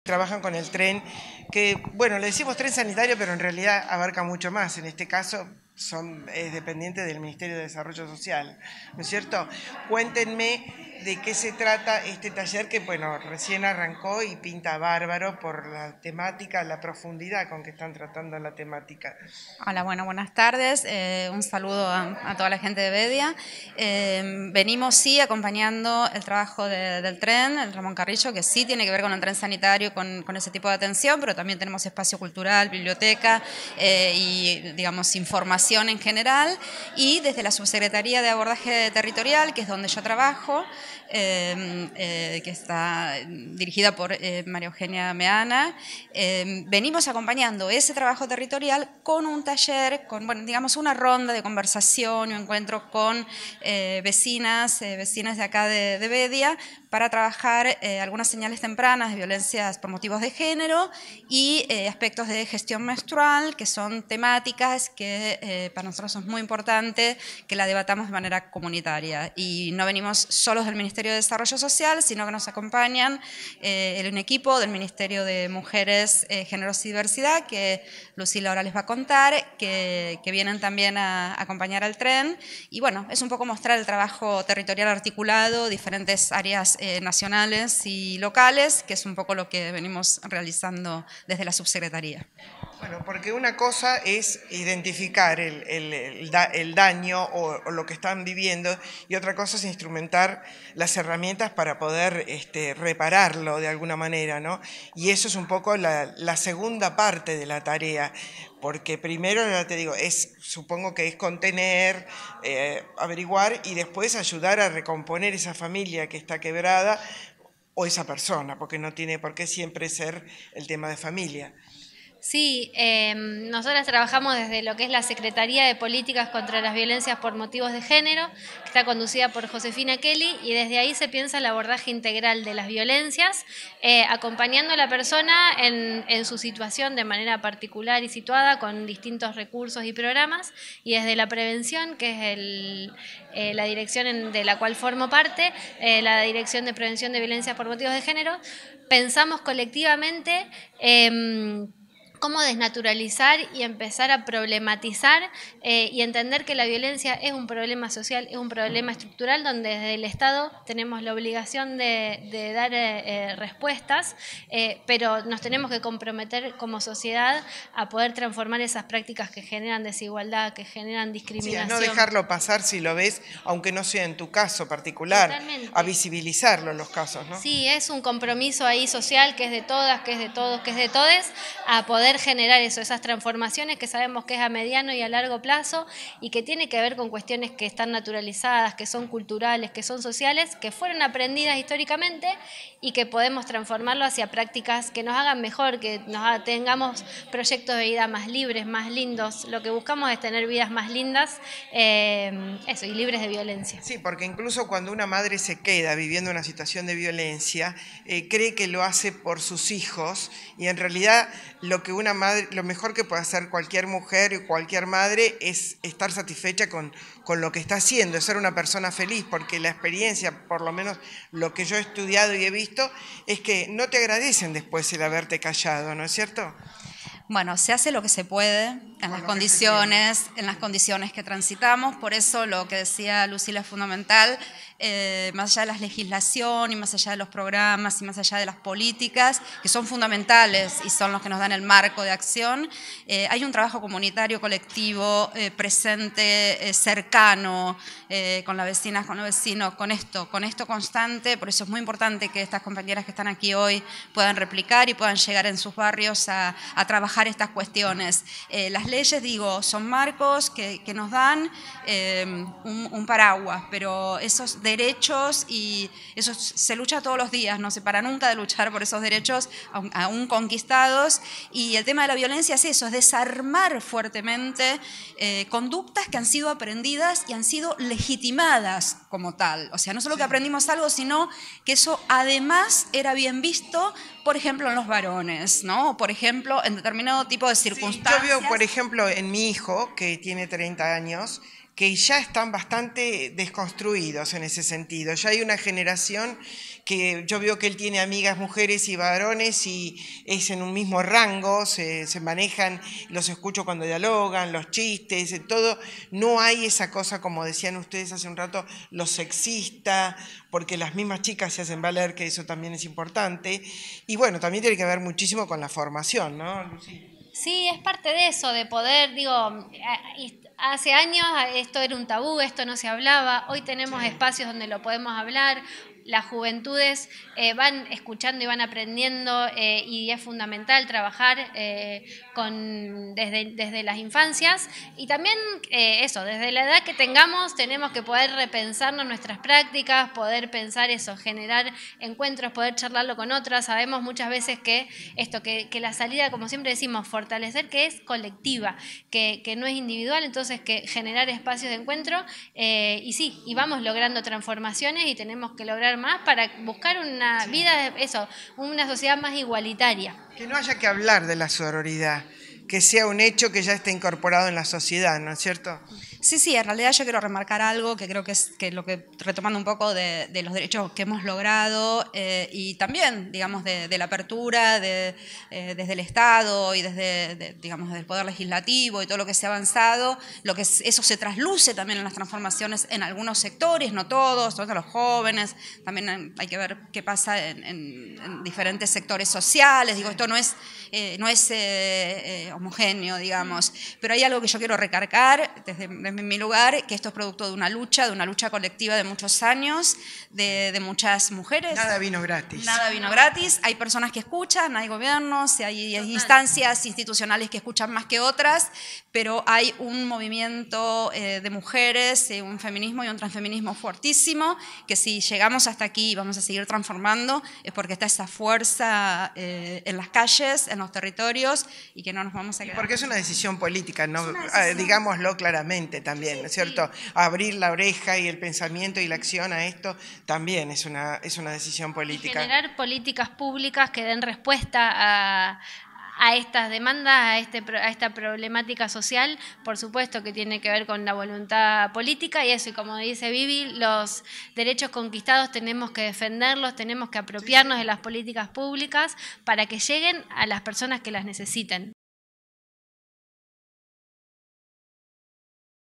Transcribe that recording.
trabajan con el tren, que, bueno, le decimos tren sanitario, pero en realidad abarca mucho más. En este caso es dependiente del Ministerio de Desarrollo Social, ¿no es cierto? Cuéntenme de qué se trata este taller que, bueno, recién arrancó y pinta bárbaro por la temática, la profundidad con que están tratando la temática. Hola, bueno, buenas tardes. Un saludo a toda la gente de Bedia. Venimos, sí, acompañando el trabajo del tren, el Ramón Carrillo, que sí tiene que ver con el tren sanitario, con ese tipo de atención, pero también tenemos espacio cultural, biblioteca y, digamos, información en general. Y desde la Subsecretaría de Abordaje Territorial, que es donde yo trabajo, que está dirigida por María Eugenia Meana, venimos acompañando ese trabajo territorial con un taller, con, bueno, digamos, una ronda de conversación y un encuentro con vecinas de acá de Bedia, para trabajar algunas señales tempranas de violencias por motivos de género y aspectos de gestión menstrual, que son temáticas que para nosotros es muy importante que la debatamos de manera comunitaria. Y no venimos solos del Ministerio de Desarrollo Social, sino que nos acompañan un equipo del Ministerio de Mujeres, Géneros y Diversidad, que Lucila ahora les va a contar, que vienen también a acompañar al tren. Y bueno, es un poco mostrar el trabajo territorial articulado, diferentes áreas nacionales y locales, que es un poco lo que venimos realizando desde la subsecretaría. Bueno, porque una cosa es identificar el daño o lo que están viviendo, y otra cosa es instrumentar las herramientas para poder repararlo de alguna manera, ¿no? Y eso es un poco la segunda parte de la tarea, porque primero, ya te digo, supongo que es contener, averiguar y después ayudar a recomponer esa familia que está quebrada o esa persona, porque no tiene por qué siempre ser el tema de familia. Sí, nosotras trabajamos desde lo que es la Secretaría de Políticas contra las Violencias por Motivos de Género, que está conducida por Josefina Kelly, y desde ahí se piensa el abordaje integral de las violencias, acompañando a la persona en su situación de manera particular y situada con distintos recursos y programas, y desde la prevención, que es la dirección de la cual formo parte, la Dirección de Prevención de Violencias por Motivos de Género, pensamos colectivamente cómo desnaturalizar y empezar a problematizar y entender que la violencia es un problema social, es un problema estructural donde desde el Estado tenemos la obligación de dar respuestas, pero nos tenemos que comprometer como sociedad a poder transformar esas prácticas que generan desigualdad, que generan discriminación. Sí, a no dejarlo pasar si lo ves, aunque no sea en tu caso particular. Totalmente. A visibilizarlo en los casos, ¿no? Sí, es un compromiso ahí social que es de todas, que es de todos, que es de todes, a poder generar eso, esas transformaciones que sabemos que es a mediano y a largo plazo y que tiene que ver con cuestiones que están naturalizadas, que son culturales, que son sociales, que fueron aprendidas históricamente y que podemos transformarlo hacia prácticas que nos hagan mejor, que tengamos proyectos de vida más libres, más lindos. Lo que buscamos es tener vidas más lindas, eso, y libres de violencia. Sí, porque incluso cuando una madre se queda viviendo una situación de violencia, cree que lo hace por sus hijos, y en realidad lo mejor que puede hacer cualquier mujer y cualquier madre es estar satisfecha con lo que está haciendo, es ser una persona feliz, porque la experiencia, por lo menos lo que yo he estudiado y he visto, es que no te agradecen después el haberte callado, ¿no es cierto? Bueno, se hace lo que se puede en las condiciones que transitamos, por eso lo que decía Lucila es fundamental, más allá de la legislación y más allá de los programas y más allá de las políticas, que son fundamentales y son los que nos dan el marco de acción, hay un trabajo comunitario, colectivo, presente, cercano, con las vecinas, con los vecinos, con esto constante. Por eso es muy importante que estas compañeras que están aquí hoy puedan replicar y puedan llegar en sus barrios a trabajar estas cuestiones. Las leyes, digo, son marcos que nos dan un paraguas, pero esos derechos y eso se lucha todos los días, no se para nunca de luchar por esos derechos aún conquistados, y el tema de la violencia es eso, es desarmar fuertemente conductas que han sido aprendidas y han sido legitimadas como tal. O sea, no solo que aprendimos algo, sino que eso además era bien visto, por ejemplo, en los varones, ¿no? Por ejemplo, en determinado tipo de circunstancias. Sí, yo veo, por ejemplo, en mi hijo, que tiene 30 años, que ya están bastante desconstruidos en ese sentido. Ya hay una generación que yo veo que él tiene amigas mujeres y varones y es en un mismo rango, se manejan, los escucho cuando dialogan, los chistes, todo. No hay esa cosa, como decían ustedes hace un rato, lo sexista, porque las mismas chicas se hacen valer que eso también es importante. Y bueno, también tiene que ver muchísimo con la formación, ¿no, Lucía? Sí, es parte de eso, de poder, digo, hace años esto era un tabú, esto no se hablaba, hoy tenemos espacios donde lo podemos hablar, las juventudes van escuchando y van aprendiendo y es fundamental trabajar desde las infancias y también eso, desde la edad que tengamos tenemos que poder repensarnos nuestras prácticas, poder pensar eso, generar encuentros, poder charlarlo con otras. Sabemos muchas veces que esto, que la salida, como siempre decimos, fortalecer que es colectiva, que no es individual, entonces que generar espacios de encuentro y sí, y vamos logrando transformaciones y tenemos que lograr más para buscar una vida, eso, una sociedad más igualitaria. Que no haya que hablar de la sororidad, que sea un hecho que ya está incorporado en la sociedad, ¿no es cierto? Sí, en realidad yo quiero remarcar algo que creo que es que lo que, retomando un poco de los derechos que hemos logrado y también, digamos, de la apertura desde el Estado y digamos, desde el Poder Legislativo y todo lo que se ha avanzado, eso se trasluce también en las transformaciones en algunos sectores, no todos, sobre todo los jóvenes, también hay que ver qué pasa en diferentes sectores sociales, digo, esto no es homogéneo, digamos, pero hay algo que yo quiero recargar desde mi lugar, que esto es producto de una lucha colectiva de muchos años, de muchas mujeres. Nada vino gratis. Nada vino gratis, hay personas que escuchan, hay gobiernos, hay instancias institucionales que escuchan más que otras, pero hay un movimiento de mujeres, un feminismo y un transfeminismo fuertísimo, que si llegamos hasta aquí y vamos a seguir transformando, es porque está esa fuerza en las calles, en los territorios, y que no nos vamos a quedar. Porque es una decisión política, ¿no? Digámoslo claramente también, ¿no es cierto? Abrir la oreja y el pensamiento y la acción a esto también es una decisión política. Y generar políticas públicas que den respuesta a estas demandas, a esta problemática social, por supuesto que tiene que ver con la voluntad política y eso, y como dice Vivi, los derechos conquistados tenemos que defenderlos, tenemos que apropiarnos de las políticas públicas para que lleguen a las personas que las necesiten.